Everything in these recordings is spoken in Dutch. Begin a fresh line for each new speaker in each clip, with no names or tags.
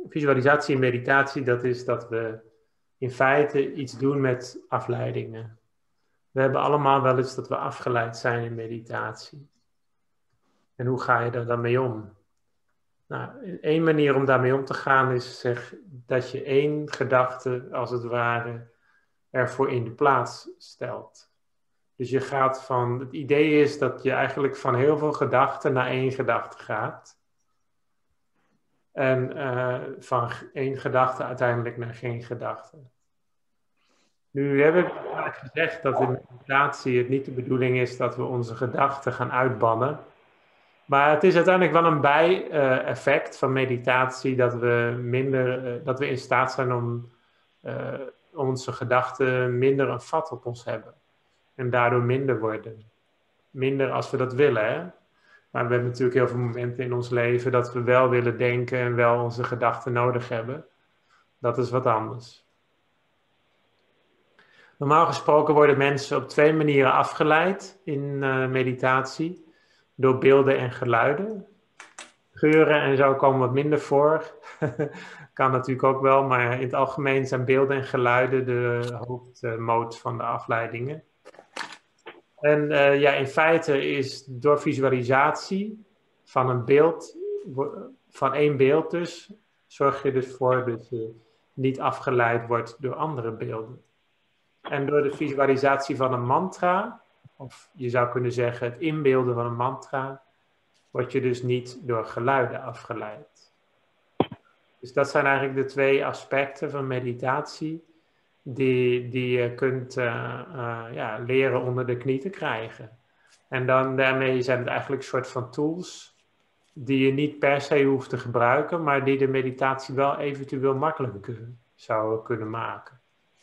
visualisatie en meditatie, dat is dat we in feite iets doen met afleidingen. We hebben allemaal wel eens dat we afgeleid zijn in meditatie. En hoe ga je er dan mee om? Nou, één manier om daarmee om te gaan is dat je één gedachte, als het ware, ervoor in de plaats stelt. Dus je gaat van, het idee is dat je eigenlijk van heel veel gedachten naar één gedachte gaat. En van één gedachte uiteindelijk naar geen gedachte. Nu heb ik vaak gezegd dat in meditatie het niet de bedoeling is dat we onze gedachten gaan uitbannen. Maar het is uiteindelijk wel een bijeffect van meditatie dat we in staat zijn om onze gedachten minder een vat op ons hebben. En daardoor minder worden. Minder als we dat willen, hè. Maar we hebben natuurlijk heel veel momenten in ons leven dat we wel willen denken en wel onze gedachten nodig hebben. Dat is wat anders. Normaal gesproken worden mensen op 2 manieren afgeleid in meditatie. Door beelden en geluiden. Geuren en zo komen wat minder voor. Kan natuurlijk ook wel, maar in het algemeen zijn beelden en geluiden de hoofdmoot van de afleidingen. En in feite is door visualisatie van een beeld, van één beeld dus, zorg je dus voor dat je niet afgeleid wordt door andere beelden. En door de visualisatie van een mantra, of je zou kunnen zeggen het inbeelden van een mantra, word je dus niet door geluiden afgeleid. Dus dat zijn eigenlijk de 2 aspecten van meditatie die je kunt leren onder de knie te krijgen. En dan daarmee zijn het eigenlijk een soort van tools die je niet per se hoeft te gebruiken, maar die de meditatie wel eventueel makkelijker zou kunnen maken.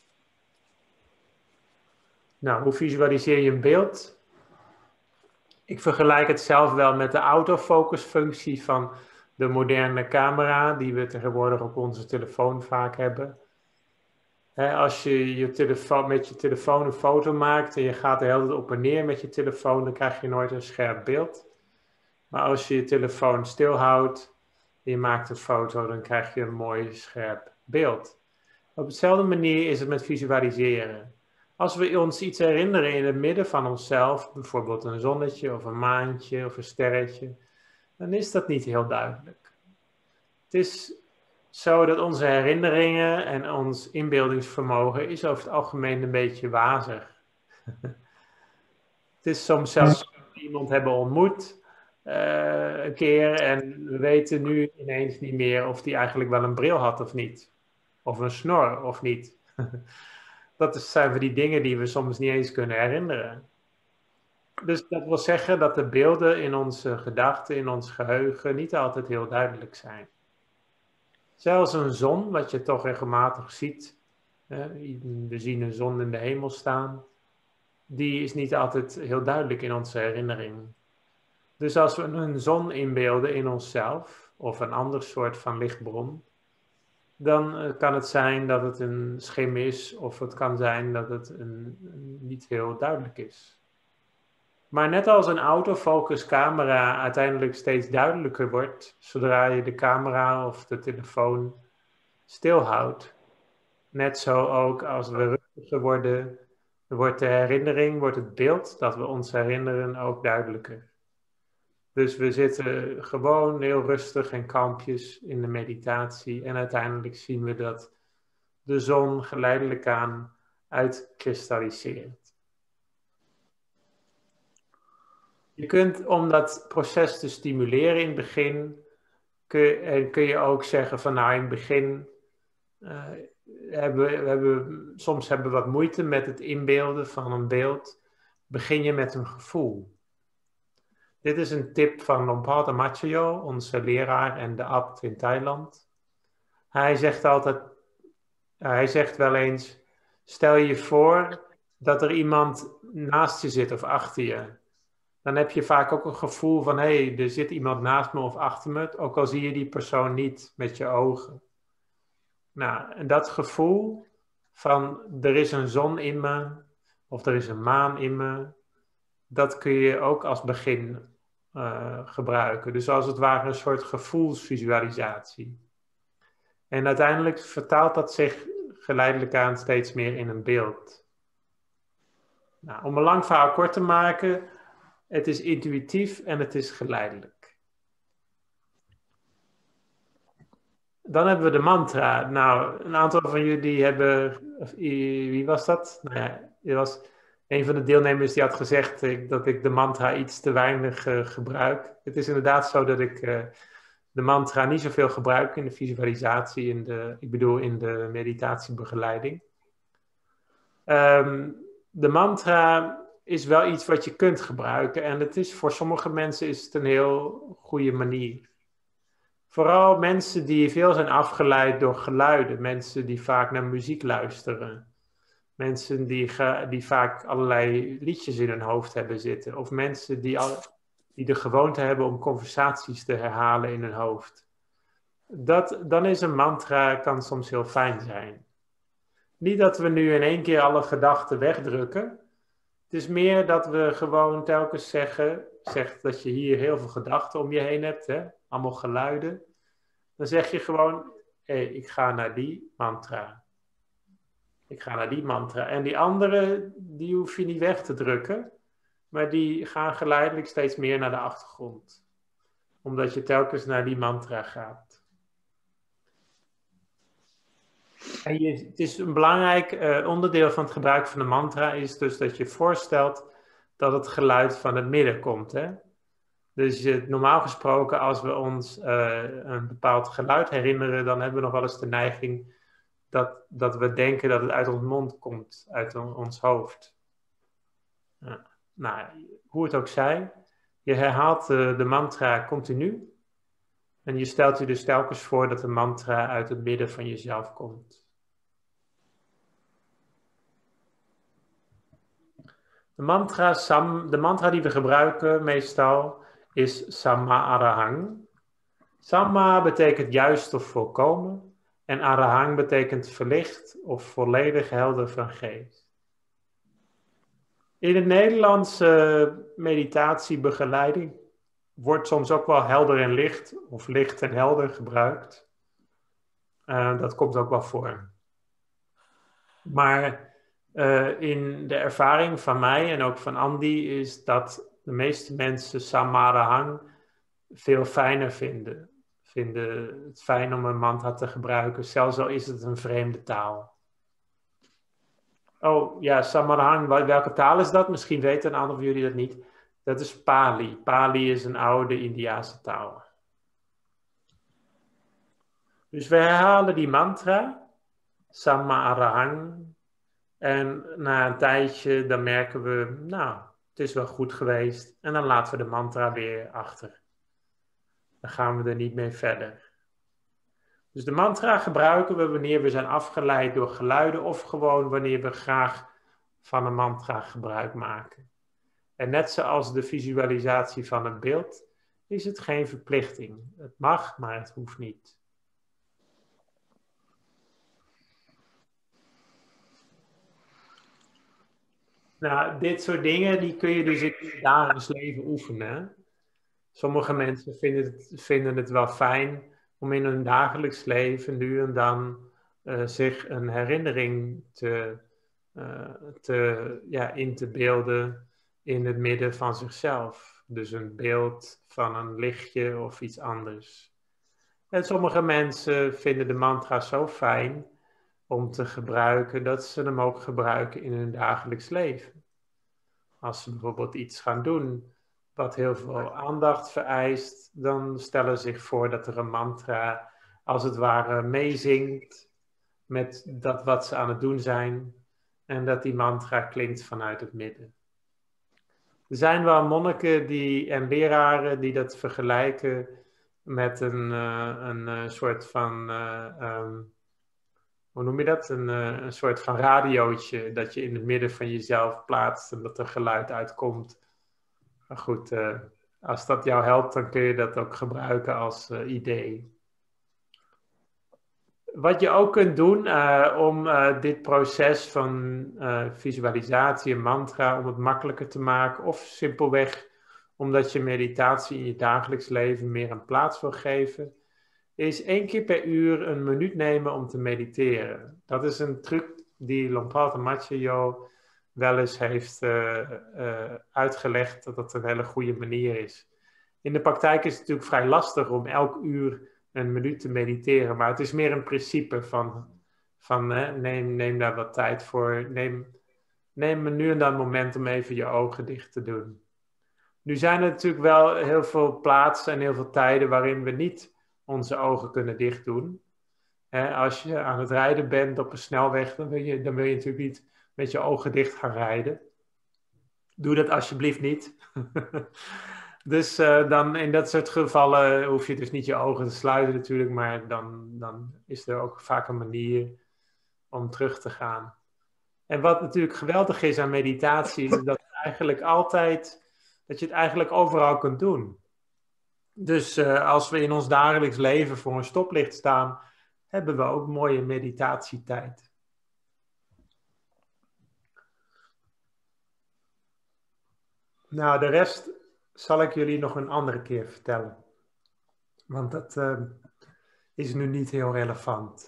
Nou, hoe visualiseer je een beeld? Ik vergelijk het zelf wel met de autofocusfunctie van de moderne camera, die we tegenwoordig op onze telefoon vaak hebben. Als je met je telefoon een foto maakt en je gaat de hele tijd op en neer met je telefoon, dan krijg je nooit een scherp beeld. Maar als je je telefoon stilhoudt en je maakt een foto, dan krijg je een mooi scherp beeld. Op dezelfde manier is het met visualiseren. Als we ons iets herinneren in het midden van onszelf, bijvoorbeeld een zonnetje of een maantje of een sterretje, dan is dat niet heel duidelijk. Het is zo dat onze herinneringen en ons inbeeldingsvermogen is over het algemeen een beetje wazig. Het is soms zelfs dat we iemand hebben ontmoet een keer en we weten nu ineens niet meer of die eigenlijk wel een bril had of niet. Of een snor of niet. Zijn van die dingen die we soms niet eens kunnen herinneren. Dus dat wil zeggen dat de beelden in onze gedachten, in ons geheugen, niet altijd heel duidelijk zijn. Zelfs een zon, wat je toch regelmatig ziet, we zien een zon in de hemel staan, die is niet altijd heel duidelijk in onze herinnering. Dus als we een zon inbeelden in onszelf, of een ander soort van lichtbron, dan kan het zijn dat het een schim is, of het kan zijn dat het niet heel duidelijk is. Maar net als een autofocus camera uiteindelijk steeds duidelijker wordt, zodra je de camera of de telefoon stilhoudt. Net zo ook als we rustiger worden, wordt de herinnering, wordt het beeld dat we ons herinneren ook duidelijker. Dus we zitten gewoon heel rustig en kalmpjes in de meditatie en uiteindelijk zien we dat de zon geleidelijk aan uitkristalliseert. Je kunt, om dat proces te stimuleren in het begin, kun je ook zeggen van nou in het begin soms hebben we wat moeite met het inbeelden van een beeld. Begin je met een gevoel. Dit is een tip van Lompada Machayo, onze leraar en de abt in Thailand. Hij zegt wel eens, stel je voor dat er iemand naast je zit of achter je. Dan heb je vaak ook een gevoel van, hé, er zit iemand naast me of achter me, ook al zie je die persoon niet met je ogen. Nou, en dat gevoel van, er is een zon in me, of er is een maan in me, dat kun je ook als begin gebruiken. Dus als het ware een soort gevoelsvisualisatie. En uiteindelijk vertaalt dat zich geleidelijk aan steeds meer in een beeld. Nou, om een lang verhaal kort te maken, het is intuïtief en het is geleidelijk. Dan hebben we de mantra. Nou, een aantal van jullie hebben... Wie was dat? Nou ja, het was een van de deelnemers die had gezegd dat ik de mantra iets te weinig gebruik. Het is inderdaad zo dat ik de mantra niet zoveel gebruik in de visualisatie, in de meditatiebegeleiding. De mantra is wel iets wat je kunt gebruiken en het is voor sommige mensen is het een heel goede manier. Vooral mensen die veel zijn afgeleid door geluiden, mensen die vaak naar muziek luisteren, mensen die vaak allerlei liedjes in hun hoofd hebben zitten, of mensen die de gewoonte hebben om conversaties te herhalen in hun hoofd. Dan is een mantra kan soms heel fijn zijn. Niet dat we nu in één keer alle gedachten wegdrukken. Het is meer dat we gewoon telkens zegt dat je hier heel veel gedachten om je heen hebt, hè? Allemaal geluiden. Dan zeg je gewoon, ik ga naar die mantra. Ik ga naar die mantra. En die andere, die hoef je niet weg te drukken. Maar die gaan geleidelijk steeds meer naar de achtergrond. Omdat je telkens naar die mantra gaat. En het is een belangrijk onderdeel van het gebruik van de mantra is dus dat je voorstelt dat het geluid van het midden komt. Hè? Dus normaal gesproken als we ons een bepaald geluid herinneren, dan hebben we nog wel eens de neiging dat we denken dat het uit ons mond komt, uit ons hoofd. Nou, hoe het ook zij, je herhaalt de mantra continu. En je stelt je dus telkens voor dat de mantra uit het midden van jezelf komt. De mantra die we gebruiken meestal is Samma Arahang. Samma betekent juist of volkomen. En Arahang betekent verlicht of volledig helder van geest. In de Nederlandse meditatiebegeleiding wordt soms ook wel helder en licht of licht en helder gebruikt. Dat komt ook wel voor. Maar in de ervaring van mij en ook van Andy is dat de meeste mensen Samarahang veel fijner vinden. Vinden het fijn om een mantra te gebruiken, zelfs al is het een vreemde taal. Oh ja, Samarahang, welke taal is dat? Misschien weten een aantal van jullie dat niet. Dat is Pali. Pali is een oude Indiase taal. Dus we herhalen die mantra, Samarahang. En na een tijdje, dan merken we, nou, het is wel goed geweest. En dan laten we de mantra weer achter. Dan gaan we er niet mee verder. Dus de mantra gebruiken we wanneer we zijn afgeleid door geluiden of gewoon wanneer we graag van een mantra gebruik maken. En net zoals de visualisatie van het beeld, is het geen verplichting. Het mag, maar het hoeft niet. Nou, dit soort dingen, die kun je dus in het dagelijks leven oefenen. Sommige mensen vinden het wel fijn om in hun dagelijks leven nu en dan zich een herinnering in te beelden in het midden van zichzelf. Dus een beeld van een lichtje of iets anders. En sommige mensen vinden de mantra zo fijn om te gebruiken dat ze hem ook gebruiken in hun dagelijks leven. Als ze bijvoorbeeld iets gaan doen wat heel veel aandacht vereist, dan stellen ze zich voor dat er een mantra als het ware meezingt met dat wat ze aan het doen zijn en dat die mantra klinkt vanuit het midden. Er zijn wel monniken en leraren die dat vergelijken met een soort van, hoe noem je dat? Een soort van radiootje dat je in het midden van jezelf plaatst en dat er geluid uitkomt. Maar goed, als dat jou helpt, dan kun je dat ook gebruiken als idee. Wat je ook kunt doen om dit proces van visualisatie en mantra, om het makkelijker te maken, of simpelweg omdat je meditatie in je dagelijks leven meer een plaats wil geven, is 1 keer per uur een minuut nemen om te mediteren. Dat is een truc die Lompata Macchio wel eens heeft uitgelegd, dat dat een hele goede manier is. In de praktijk is het natuurlijk vrij lastig om elk uur een minuut te mediteren, maar het is meer een principe van neem daar wat tijd voor. Neem nu en dan een moment om even je ogen dicht te doen. Nu zijn er natuurlijk wel heel veel plaatsen en heel veel tijden waarin we niet onze ogen kunnen dicht doen. Als je aan het rijden bent op een snelweg, dan wil je natuurlijk niet met je ogen dicht gaan rijden. Doe dat alsjeblieft niet. Dus dan in dat soort gevallen hoef je dus niet je ogen te sluiten natuurlijk, maar dan is er ook vaak een manier om terug te gaan. En wat natuurlijk geweldig is aan meditatie, is dat je het eigenlijk overal kunt doen. Dus als we in ons dagelijks leven voor een stoplicht staan, hebben we ook mooie meditatietijd. Nou, de rest zal ik jullie nog een andere keer vertellen. Want dat is nu niet heel relevant.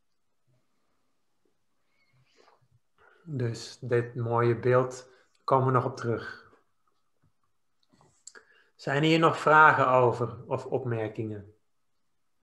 Dus dit mooie beeld komen we nog op terug. Zijn hier nog vragen over of opmerkingen?